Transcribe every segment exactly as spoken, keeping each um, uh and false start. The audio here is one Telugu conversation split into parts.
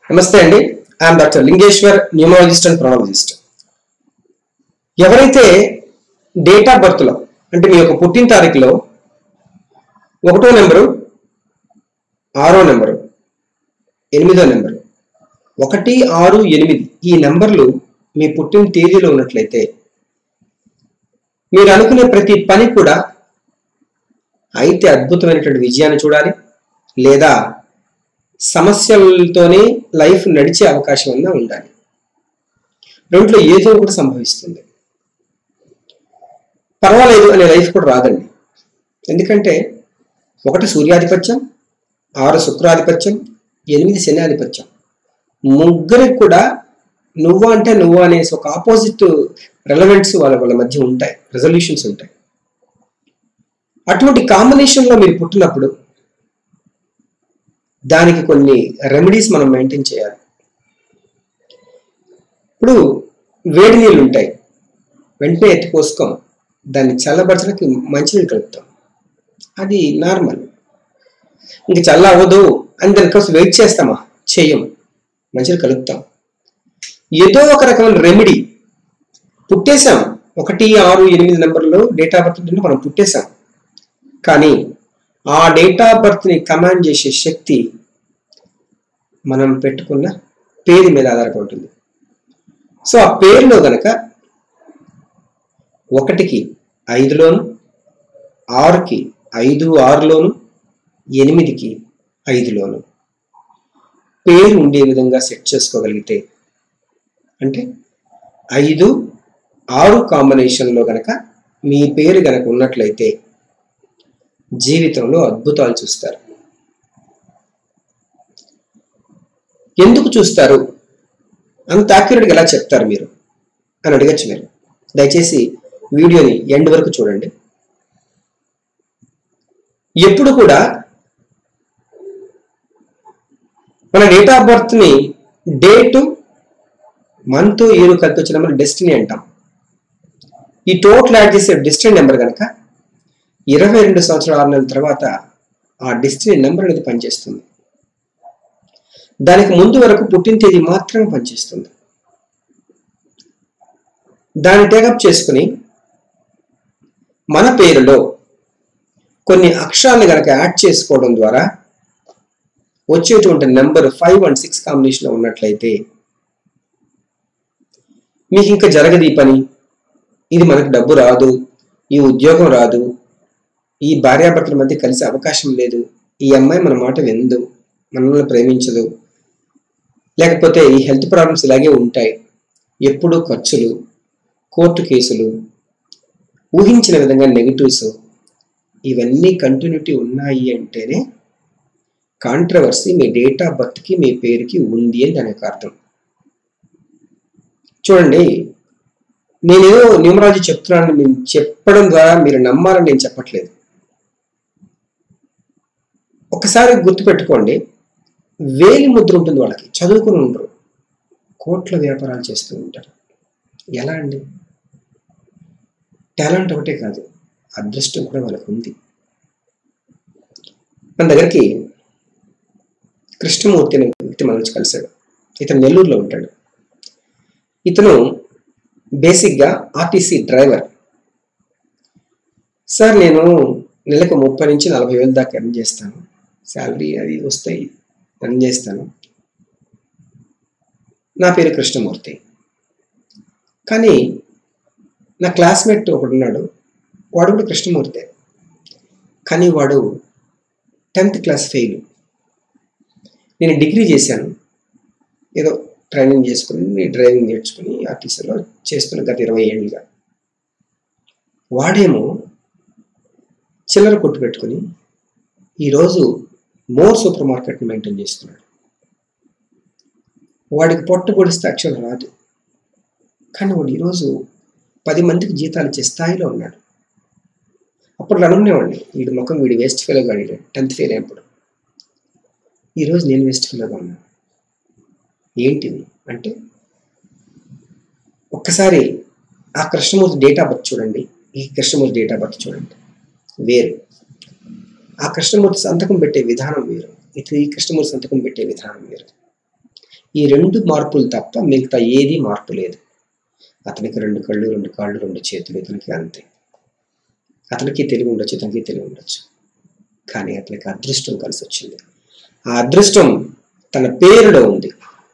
నమస్తే అండి. I'm doctor Lingeshwar, numerologist and chronologist. ఎవరైతే డేట్ ఆఫ్ బర్త్ లో అంటే మీ యొక్క పుట్టిన తారీఖులో ఒకటో నెంబరు, ఆరో నెంబరు, ఎనిమిదో నెంబరు, ఒకటి ఆరు ఎనిమిది ఈ నెంబర్లు మీ పుట్టిన తేదీలో ఉన్నట్లయితే మీరు అనుకునే ప్రతి పని కూడా అయితే అద్భుతమైనటువంటి విజయాన్ని చూడాలి, లేదా సమస్యలతోనే లైఫ్ నడిచే అవకాశం అన్నా ఉండాలి. రెంట్లో ఏదో కూడా సంభవిస్తుంది. పర్వాలేదు అనే లైఫ్ కూడా రాదండి. ఎందుకంటే ఒకటి సూర్యాధిపత్యం, ఆరు శుక్రాధిపత్యం, ఎనిమిది శని ఆధిపత్యం. ముగ్గురికి కూడా నువ్వు అంటే నువ్వు అనేసి ఒక ఆపోజిట్ రెలవెంట్స్ వాళ్ళ వాళ్ళ మధ్య ఉంటాయి, రెజల్యూషన్స్ ఉంటాయి. అటువంటి కాంబినేషన్లో మీరు పుట్టినప్పుడు దానికి కొన్ని రెమెడీస్ మనం మెయింటైన్ చేయాలి. ఇప్పుడు వేడి నీళ్ళు ఉంటాయి, వెంటనే ఎత్తిపోసుకోం, దాన్ని చల్లబరచడానికి మంచినీళ్ళు కలుపుతాం, అది నార్మల్. ఇంక చల్ల అవ్వదు అని దానికోసం వెయిట్ చేస్తామా? చెయ్యం, మంచినీళ్ళు కలుపుతాం. ఏదో ఒక రకమైన రెమెడీ పుట్టేశాం. ఒకటి ఆరు ఎనిమిది నెంబర్లో డేట్ ఆఫ్ బర్త్ మనం పుట్టేశాం, కానీ ఆ డేట్ ఆఫ్ బర్త్ని కమాండ్ చేసే శక్తి మనం పెట్టుకున్న పేరు మీద ఆధారపడి ఉంటుంది. సో ఆ పేరులో గనక ఒకటికి ఐదులోను, ఆరుకి ఐదు ఆరులోను, ఎనిమిదికి ఐదులోను పేరు ఉండే విధంగా సెట్ చేసుకోగలిగితే, అంటే ఐదు ఆరు కాంబినేషన్లో గనక మీ పేరు గనక ఉన్నట్లయితే జీవితంలో అద్భుతాలు చూస్తారు. ఎందుకు చూస్తారు, అంత యాక్యురేట్గా ఎలా చెప్తారు మీరు అని అడగచ్చు మీరు. దయచేసి వీడియోని ఎండ్ వరకు చూడండి. ఎప్పుడు కూడా మన డేట్ ఆఫ్ బర్త్ని డేటు, మంత్, ఇయర్ కలిపి వచ్చిన మనం డెస్టినీ అంటాం. ఈ టోటల్ యాడ్ చేసే డెస్టినీ నెంబర్ కనుక ఇరవై రెండు సంవత్సరాల ఆరు నెలల తర్వాత ఆ డెస్టినీ నెంబర్ అనేది పనిచేస్తుంది. దానికి ముందు వరకు పుట్టిన తేదీ మాత్రమే పనిచేస్తుంది. దాన్ని టేకప్ చేసుకుని మన పేరులో కొన్ని అక్షరాలను కనుక యాడ్ చేసుకోవడం ద్వారా వచ్చేటువంటి నెంబర్ ఫైవ్ అండ్ సిక్స్ కాంబినేషన్లో ఉన్నట్లయితే మీకు ఇంకా జరగదు ఈ పని, ఇది మనకు డబ్బు రాదు, ఈ ఉద్యోగం రాదు, ఈ భార్యాభర్తల మధ్య కలిసే అవకాశం లేదు, ఈ అమ్మాయి మన మాట విందు, మనల్ని ప్రేమించదు, లేకపోతే ఈ హెల్త్ ప్రాబ్లమ్స్ ఇలాగే ఉంటాయి, ఎప్పుడూ ఖర్చులు, కోర్టు కేసులు, ఊహించిన విధంగా నెగిటివ్స్, ఇవన్నీ కంటిన్యూటీ ఉన్నాయి అంటేనే కాంట్రవర్సీ మీ డేట్ ఆఫ్ బర్త్కి మీ పేరుకి ఉంది అని దానికి అర్థం. చూడండి, నేనేదో న్యూమరాలజీ చెప్తున్నాను, నేను చెప్పడం ద్వారా మీరు నమ్మాలని నేను చెప్పట్లేదు. ఒకసారి గుర్తుపెట్టుకోండి, వేలి ముద్ర ఉంటుంది వాళ్ళకి, చదువుకుని ఉండరు, కోట్ల వ్యాపారాలు చేస్తూ ఉంటారు. ఎలా అండి? టాలెంట్ ఒకటే కాదు, అదృష్టం కూడా వాళ్ళకు ఉంది. మన దగ్గరికి కృష్ణమూర్తి అనే వ్యక్తి మన నుంచి కలిశాడు. ఇతను నెల్లూరులో ఉంటాడు. ఇతను బేసిక్గా ఆర్టీసీ డ్రైవర్. సార్, నేను నెలకు ముప్పై నుంచి నలభై వేలు దాకా ఎర్న్ చేస్తాను, శాలరీ అది వస్తాయి, ఎర్న్ చేస్తాను. నా పేరు కృష్ణమూర్తి. కానీ నా క్లాస్మేట్ ఒకడు ఉన్నాడు, వాడు కూడా కృష్ణమూర్తే, కానీ వాడు టెన్త్ క్లాస్ ఫెయిల్. నేను డిగ్రీ చేశాను, ఏదో ట్రైనింగ్ చేసుకుని డ్రైవింగ్ నేర్చుకుని ఆర్టీసీలో చేస్తున్న గత ఇరవై ఏళ్ళుగా. వాడేమో చిల్లర కొట్టు పెట్టుకుని ఈరోజు మోర్ సూపర్ మార్కెట్ని మెయింటైన్ చేస్తున్నాడు. వాడికి పొట్టు పొడిస్తే అక్షరం రాదు, కానీ వాడు ఈరోజు పది మందికి జీతాలు ఇచ్చే స్థాయిలో ఉన్నాడు. అప్పుడు అనుకునేవాడిని, వీడి ముఖం, వీడి వేస్ట్ ఫెయిల్గా అడిగాడు, టెన్త్ ఫెయిల్ అయినప్పుడు. ఈరోజు నేను వేస్ట్ ఫెయిల్గా ఉన్నాను. ఏంటిది అంటే, ఒక్కసారి ఆ కృష్ణమూర్తి డేట్ ఆఫ్ బర్త్ చూడండి, ఈ కృష్ణమూర్తి డేట్ ఆఫ్ బర్త్ చూడండి, వేరు. ఆ కృష్ణమూర్తి సంతకం పెట్టే విధానం వేరు, ఇది ఈ కృష్ణమూర్తి సంతకం పెట్టే విధానం వేరు. ఈ రెండు మార్పులు తప్ప మిగతా ఏది మార్పు లేదు. అతనికి రెండు కళ్ళు, రెండు కాళ్ళు, రెండు చేతులు, ఇతనికి అంతే. అతనికి తెలివి ఉండొచ్చు, ఇతనికి తెలివి ఉండొచ్చు, కానీ అతనికి అదృష్టం కలిసి వచ్చింది. ఆ అదృష్టం తన పేరులో ఉంది.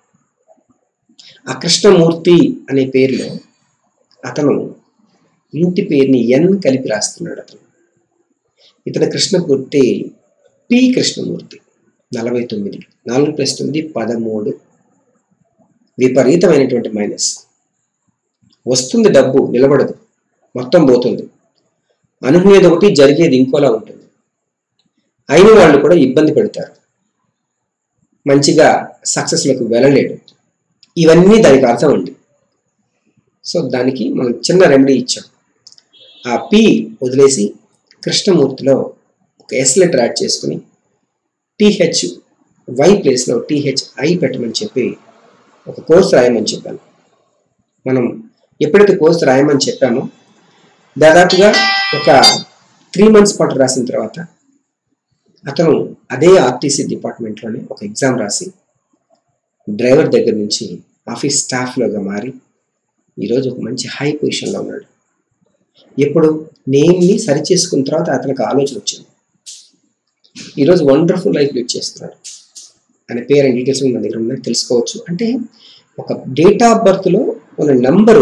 ఆ కృష్ణమూర్తి అనే పేరులో అతను ఇంటి పేరుని ఎన్ కలిపి రాస్తున్నాడు. అతను ఇతని కృష్ణమూర్తి పి కృష్ణమూర్తి. నలభై తొమ్మిది, నాలుగు ప్లస్ తొమ్మిది పదమూడు. విపరీతమైనటువంటి మైనస్. వస్తుంది డబ్బు, నిలబడదు, మొత్తం పోతుంది. అనుకునేది ఒకటి, జరిగేది ఇంకోలా ఉంటుంది. అయిన వాళ్ళు కూడా ఇబ్బంది పెడతారు, మంచిగా సక్సెస్లోకి వెళ్ళలేడు. ఇవన్నీ దానికి అర్థం ఉంది. సో దానికి మనం చిన్న రెమెడీ ఇచ్చాం. ఆ పి వదిలేసి కృష్ణమూర్తిలో ఒక ఎస్ లెటర్ యాడ్ చేసుకుని టీహెచ్ వై ప్లేస్లో టీహెచ్ ఐ పెట్టమని చెప్పి ఒక కోర్సు రాయమని చెప్పాను. మనం ఎప్పుడైతే కోర్సు రాయమని చెప్పామో దాదాపుగా ఒక త్రీ మంత్స్ పాటు రాసిన తర్వాత అతను అదే ఆర్టీసీ డిపార్ట్మెంట్లోనే ఒక ఎగ్జామ్ రాసి డ్రైవర్ దగ్గర నుంచి ఆఫీస్ స్టాఫ్లోగా మారి ఈరోజు ఒక మంచి హై పొజిషన్లో ఉన్నాడు. ఎప్పుడు నేమ్ని సరి చేసుకున్న తర్వాత అతనికి ఆలోచన వచ్చింది. ఈరోజు వండర్ఫుల్ లైఫ్ లీడ్ చేస్తున్నాడు. ఆయన పేరు అండ్ డీటెయిల్స్ మన దగ్గర ఉన్నాయి, తెలుసుకోవచ్చు. అంటే ఒక డేట్ ఆఫ్ బర్త్లో మన నంబరు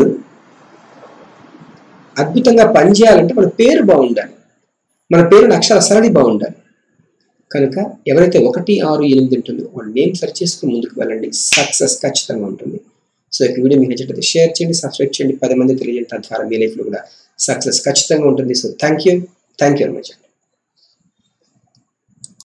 అద్భుతంగా పనిచేయాలంటే మన పేరు బాగుండాలి, మన పేరు అక్షర సరళి బాగుండాలి. కనుక ఎవరైతే ఒకటి ఆరు ఎనిమిది ఉంటుందో వాళ్ళ నేమ్ సెర్చ్ చేసుకుని ముందుకు వెళ్ళండి, సక్సెస్ ఖచ్చితంగా ఉంటుంది. సో ఈ వీడియో మీకు నచ్చినట్లయితే షేర్ చేయండి, సబ్స్క్రైబ్ చేయండి, పది మంది తెలియజేయండి. తద్వారా మీ లైఫ్లో కూడా సక్సెస్ ఖచ్చితంగా ఉంటుంది. So thank you thank you very much.